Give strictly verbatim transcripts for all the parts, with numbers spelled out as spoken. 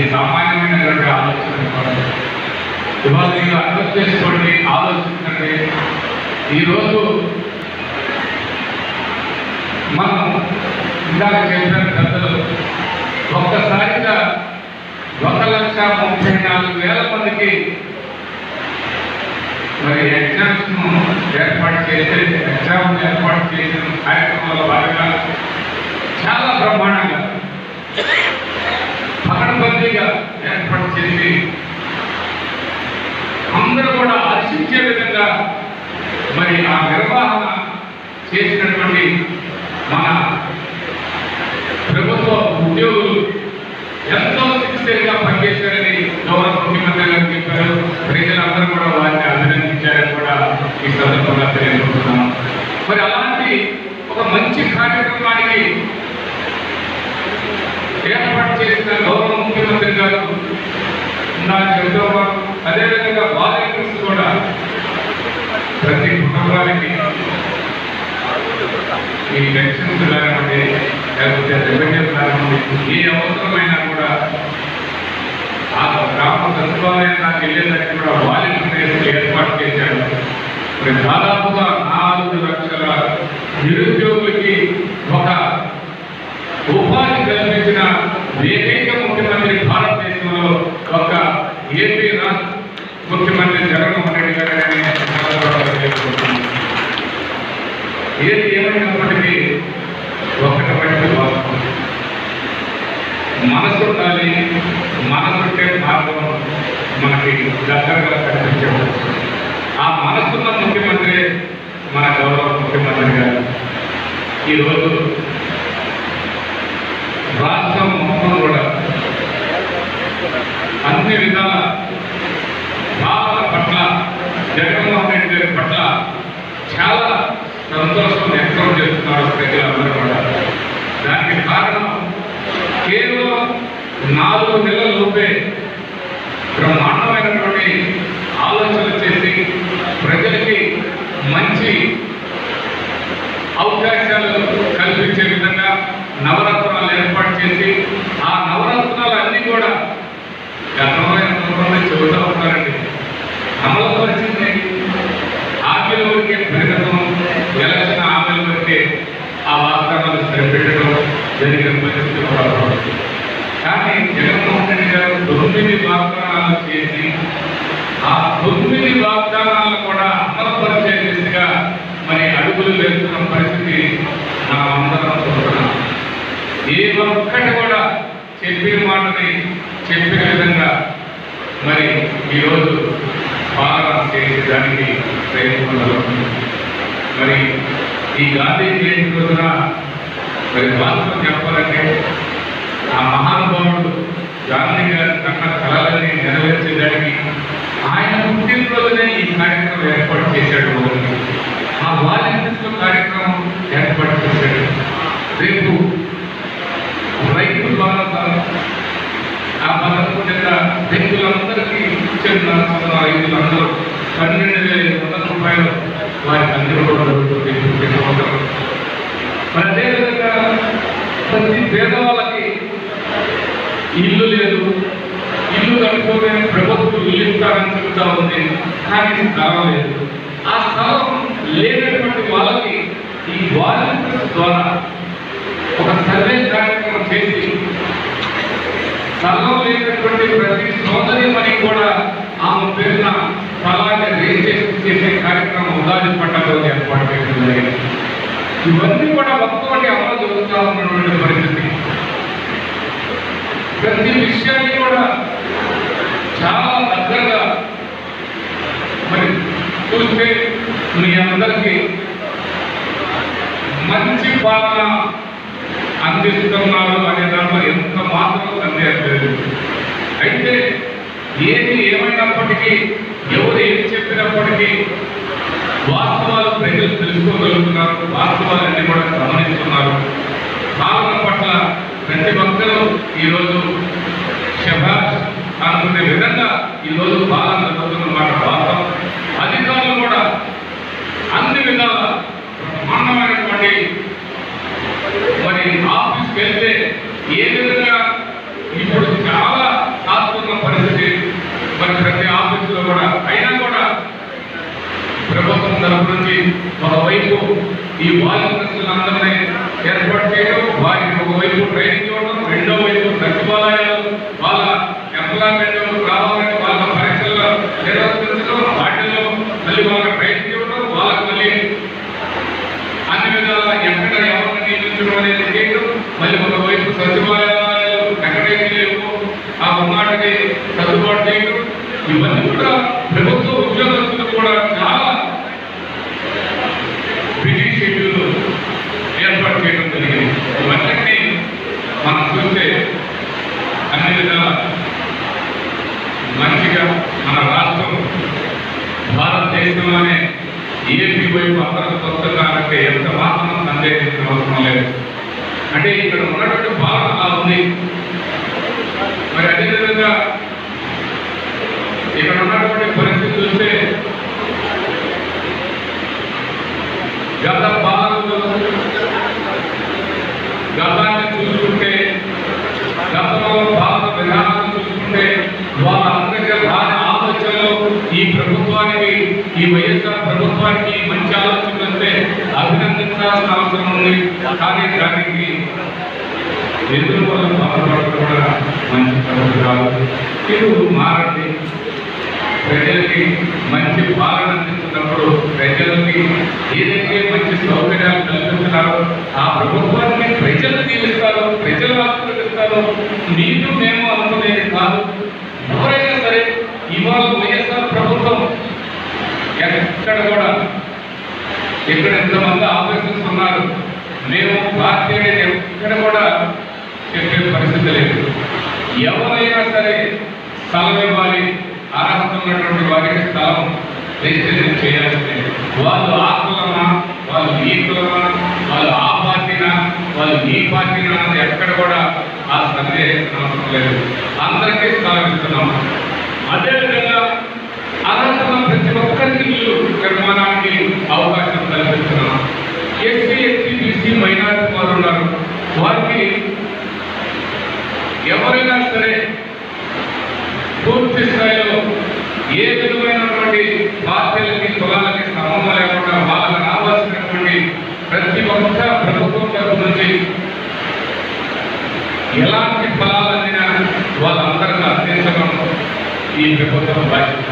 సామాన్యమైనటువంటి ఆలోచన కాదు. ఇవాళ మీరు అర్థం చేసుకోండి, ఆలోచించండి. ఈరోజు మనం ఇందాక చెప్పిన పెద్దలు ఒక్కసారిగా ఒక లక్ష ముప్పై నాలుగు వేల మందికి మరి ఎగ్జామ్స్ ఏర్పాటు చేసి ఎగ్జామ్ ఏర్పాటు చేసిన కార్యక్రమంలో భాగంగా చాలా బ్రహ్మాండంగా పకడ్బందీగా ఏర్పాటు చేసి అందరూ కూడా హర్షించే విధంగా మరి ఆ నిర్వహణ చేసినటువంటి మన ప్రభుత్వ ఉద్యోగులు ఎంతో సిన్సియర్గా పనిచేశారని గౌరవ ముఖ్యమంత్రి గారు చెప్పారు. ప్రజలందరూ కూడా వారిని అభినందించారని కూడా ఈ సందర్భంగా తెలియజేస్తున్నాం. మరి అలాంటి ఒక మంచి కార్యక్రమానికి ఏర్పాటు చేసిన గౌరవ ముఖ్యమంత్రి గారు నాకు చెబుతారు. అదేవిధంగా వాలంటీర్స్ కూడా ప్రతి కుటుంబానికి ఈ పెన్షన్స్ కానివ్వండి, లేకపోతే రెవెన్యూ కానివ్వండి, ఏ అవసరమైనా కూడా ఆ గ్రామ సచివాలయానికి వెళ్ళేదానికి కూడా వాలంటీర్స్ ఏర్పాటు చేశాడు. మరి దాదాపుగా నాలుగు లక్షల నిరుద్యోగులకి ఒక ఉపాధి కల్పించిన ఏకైక ముఖ్యమంత్రి భారతదేశంలో ఒక ఏపీ రాష్ట్ర ముఖ్యమంత్రి జగన్మోహన్ రెడ్డి గారని ఏది ఏమైనప్పటికీ ఒకటి బట్టి వాస్తవం మనసు ఉండాలి. మనసుంటే మార్గం మనకి దగ్గరగా కనిపించదు. ఆ మనసున్న ముఖ్యమంత్రి మన గౌరవ ముఖ్యమంత్రి గారు. ఈరోజు రాష్ట్రం మొత్తం కూడా అన్ని విధాల భావన పట్ల జగన్మోహన్ రెడ్డి గారి పట్ల చాలా సంతోషం వ్యక్తం చేస్తున్నారు ప్రజలందరూ కూడా. దానికి కారణం కేవలం నాలుగు నెలల లోపే బ్రహ్మాండమైనటువంటి ఆలోచన చేసి ప్రజలకి మంచి అవకాశాలు కల్పించే విధంగా నవరత్నాలు ఏర్పాటు చేసి ఆ నవరత్నాలు అన్నీ కూడా గతంలో ఎంతమంది చెబుతూ ఉంటారండి. అమలు పరిచింది హామీల వరకే పరిగతం, ఎలక్షన్ హామీల వరకే ఆ వాగ్దానాలు సరిపెట్టడం జరిగిన పరిస్థితి కూడా. కానీ జగన్మోహన్ రెడ్డి గారు తొమ్మిది వాగ్దానాలు చేసి ఆ తొమ్మిది వాగ్దానాలను కూడా అమలుపరిచే దిశగా మరి అడుగులు వేస్తున్న పరిస్థితి మనం అందరం చూస్తున్నాం. ఏ ఒక్కటి కూడా చెప్పిన మాటని చెప్పిన విధంగా మరి ఈరోజు పాలన చేసేదానికి ప్రయత్నం. మరి ఈ గాంధీ జయంతి రోజున మరి వాస్తవం చెప్పాలంటే ఆ మహానుభావుడు గాంధీ గారి కన్న కళలని నెరవేర్చేదానికి ఆయన పుట్టినరోజునే ఈ కార్యక్రమం ఏర్పాటు చేశాడు. ఆ వాలంటీర్స్ కార్యక్రమం ఏర్పాటు చేశాడు. రేపు రైతు భరోసా ఆ పథకం కింద రైతులందరికీ ఇచ్చిన రైతులందరూ పన్నెండు వేల ఐదు వందల రూపాయలు వారికి అందుబాటులో జరుగుతుంది ప్రతి సంవత్సరం. మరి అదేవిధంగా ప్రతి పేదవాళ్ళకి ఇల్లు లేదు, ఇల్లు కట్టుకోవడం ప్రభుత్వం ఇల్లు ఇస్తారని చెబుతా ఉంది. కానీ స్థలం లేదు. ఆ స్థలం లేనటువంటి వాళ్ళకి ఈ వాలంటీర్స్ ద్వారా ఒక సర్వే కార్యక్రమం చేసి స్థలం లేనటువంటి ప్రతి సోదరి మని కూడా ఆమె పేరున స్థలాన్ని రిజిస్ట్రేషన్ చేసే కార్యక్రమం ఉగాది పండుగ రోజు ఏర్పాటు చేయడం జరిగింది. ఇవన్నీ కూడా ఒక్కొక్కటి అమలు జరుగుతూ ఉన్నటువంటి పరిస్థితి. ప్రతి విషయాన్ని కూడా చాలా దగ్గరగా మరి చూస్తే మీ అందరికీ మంచి పాలన అందిస్తున్నారు అనే దాంట్లో ఎంత మాత్రం సందేహం లేదు. అయితే ఏది ఏమైనప్పటికీ ఎవరు ఏది చెప్పినప్పటికీ వాస్తవాలు ప్రజలు తెలుసుకోగలుగుతున్నారు. వాస్తవాలన్నీ కూడా గమనిస్తున్నారు. పాలన పట్ల ప్రతి ఒక్కరూ ఈరోజు శభాష్ అనుకునే విధంగా ఈరోజు పాలన జరుగుతున్నమాట వాస్తవం. అధికారులు కూడా అన్ని విధాల బ్రహ్మాండమైనటువంటి మరి ఆఫీస్కి వెళ్తే ఏ విధంగా ఇప్పుడు చాలా ఒకవైపు ఈ వాలంటీర్లందరినీ ఏర్పాటు చేయడం, వారికి ఒకవైపు ట్రైనింగ్ ఇవ్వడం, రెండో వైపు సచివాలయాలు వాళ్ళ ఎంప్లాయ్మెంట్ రావాలని వాళ్ళ పరీక్షల్లో నిర్వర్తించడం, వాటిల్లో మళ్ళీ వాళ్ళకి ట్రైనింగ్ ఇవ్వడం, వాళ్ళకి మళ్ళీ అన్ని విధాల ఎక్కడ ఎవరిని నియమించడం అనేది చేయడం, మళ్ళీ ఒకవైపు సచివాలయాలు ఎక్కడైతే లేవు ఆ ఉన్నటిని సర్దుబాటు చేయడం, ఇవన్నీ కూడా ప్రభుత్వ ఉద్యోగస్తులు కూడా చాలా బిజీ షెడ్యూల్ ఏర్పాటు చేయడం జరిగింది. ఇవన్నీ మనం చూస్తే అన్ని విధాల మంచిగా మన రాష్ట్రం భారతదేశంలోనే ఏపీ వైపు అందరూ వస్తున్నారంటే ఎంత మాత్రం సందేహించిన అవసరం లేదు. అంటే ఇక్కడ ఉన్నటువంటి భారత అలా ఉంది. మరి అదేవిధంగా ఇక్కడ ఉన్నటువంటి పరిస్థితి చూస్తే గత పాలనలో గతాన్ని చూసుకుంటే, గతంలో పాలన విధానాన్ని చూసుకుంటే వాళ్ళందరికీ రాని ఆలోచనలో ఈ ప్రభుత్వానికి, ఈ వైఎస్ఆర్ ప్రభుత్వానికి మంచి ఆలోచనలు వస్తే అభినందించాల్సిన అవసరం ఉంది. కానీ దానికి ఎదురు వల్ల బాధపడడం కూడా మంచి పద్ధతి కాదు. ఇది మారండి. ప్రజలకి మంచి పాలన అందిస్తున్నప్పుడు ప్రజలకి ఏదైతే మంచి సౌకర్యాలు కల్పిస్తున్నారో ఆ ప్రభుత్వాన్ని ప్రజలు దీవిస్తారు, ప్రజలు ఆశీర్వదిస్తారు. మీరు మేము అనుకునేది కాదు. ఎవరైనా సరే ఇవాళ వైఎస్ఆర్ ప్రభుత్వం ఎక్కడ కూడా ఇక్కడ ఎంతమంది ఆఫీసర్స్ ఉన్నారు, మేము పార్టీ అనేది ఎక్కడ కూడా చెప్పే పరిస్థితి లేదు. ఎవరైనా సరే స్థలం ఇవ్వాలి, అర్హత ఉన్నటువంటి వారికి స్థలం రిజిస్ట్రేషన్ చేయాల్సిందే. వాళ్ళు ఆ కులమా, వాళ్ళు ఈ కులమా, వాళ్ళు ఆ పార్టీనా, వాళ్ళు ఈ పార్టీనా అనేది ఎక్కడ కూడా ఆ సందేహించిన అవసరం లేదు. అందరికీ స్థలం ఇస్తున్నాం. అదేవిధంగా అర్హత ఉన్న ప్రతి ఒక్కరికి ఇల్లు నిర్మాణానికి అవకాశం కల్పిస్తున్నాం. ఎస్సీ ఎస్సీ బీసీ మైనారిటీ వారు ఉన్నారు, వారికి ఎవరైనా సరే పూర్తి స్థాయిలో ఏ విధమైనటువంటి పార్టీలకి కులాలకి సంబంధం లేకుండా వాళ్ళకి రావాల్సినటువంటి ప్రతి ఒక్క ప్రభుత్వం తరఫు నుంచి ఎలాంటి ఫలాలైనా వాళ్ళందరినీ అందించడం ఈ ప్రభుత్వం బాధ్యత.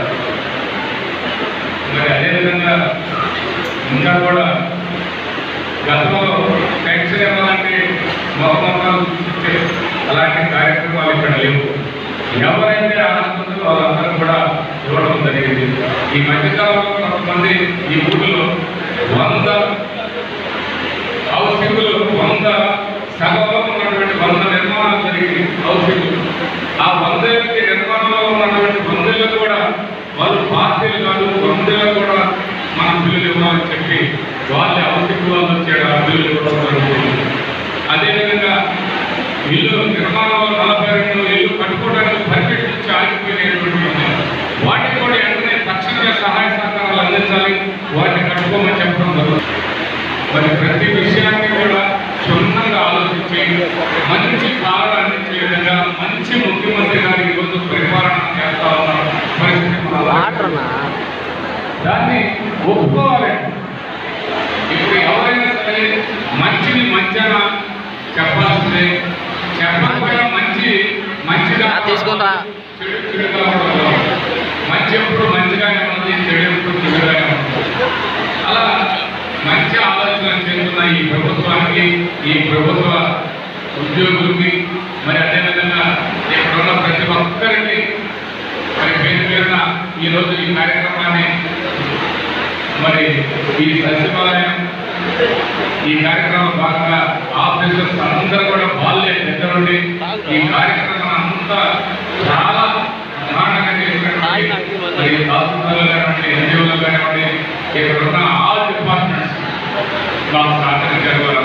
మరి అదేవిధంగా ఇంకా కూడా గతంలో పెన్షన్ ఇవ్వాలంటే మొహమ్మదాలు అలాంటి కార్యక్రమాలు ఇక్కడ లేవు. ఎవరైతే ఆనందంతో వాళ్ళందరూ కూడా ఇవ్వడం జరిగింది. ఈ మధ్యకాలంలో కొంతమంది ఈ ఊళ్ళో వంద హౌసింగ్లు, వంద సభలో ఉన్నటువంటి వంద నిర్మాణాలు జరిగింది హౌసింగ్లు. ఆ వందేళ్ళకి నిర్మాణంలో ఉన్నటువంటి వందేళ్ళు కూడా వాళ్ళు పార్టీలు కాదు, వందేళ్ళు కూడా మనం బిల్లులు ఇవ్వాలని చెప్పి వాళ్ళ హౌసింగ్ వాళ్ళు వచ్చాడు ఆ బిల్లులు ఇవ్వడం జరుగుతుంది. అదేవిధంగా ఇల్లు నిర్మాణంలో నలభై రెండు ఇల్లు కట్టుకోవడానికి పర్మిషన్ ఇచ్చి ఆగిపోయినటువంటి వాటికి కూడా వెంటనే తక్షణమే సహాయ సహకారాలు అందించాలి, వాటిని కట్టుకోమని చెప్పడం జరుగుతుంది. మరి ప్రతి విషయాన్ని కూడా క్షుణ్ణంగా ఆలోచించి మంచి పాలన అందించే విధంగా మంచి ముఖ్యమంత్రి గారు ఈరోజు పరిపాలన చేస్తా ఉన్న పరిస్థితి దాన్ని ఒప్పుకోవాలి. ఇప్పుడు ఎవరైనా సరే మంచిని మంచిగా చెప్పాల్సిందే, చెప్పకపోయినా మంచి మంచిగా తీసుకుంటా, చెడు చెడుగా ఉండదు. మంచి ఎప్పుడు మంచిగానే ఉంది, చెడు ఎప్పుడు చెడుగానే ఉంటుంది. అలా మంచి ఆలోచన చేస్తున్న ఈ ప్రభుత్వానికి, ఈ ప్రభుత్వ ఉద్యోగులకి, మరి అదేవిధంగా ఇక్కడ ఉన్న ప్రతి ఒక్కరికి మరి పేరు పేరున ఈరోజు ఈ కార్యక్రమాన్ని మరి ఈ సచివాలయం ఈ కార్యక్రమం భాగంగా ఆఫీసర్స్ అందరూ కూడా వాళ్ళే దగ్గర ఉండి ఈ కార్యక్రమం అంతా చాలా ప్రధానంగా చేసినటువంటి మరి తహసీల్దార్లు కానివ్వండి, ఎన్జిఓలు కానివ్వండి, ఇక్కడ ఉన్న ఆల్ డిపార్ట్మెంట్స్ మాకు సహకరించారు.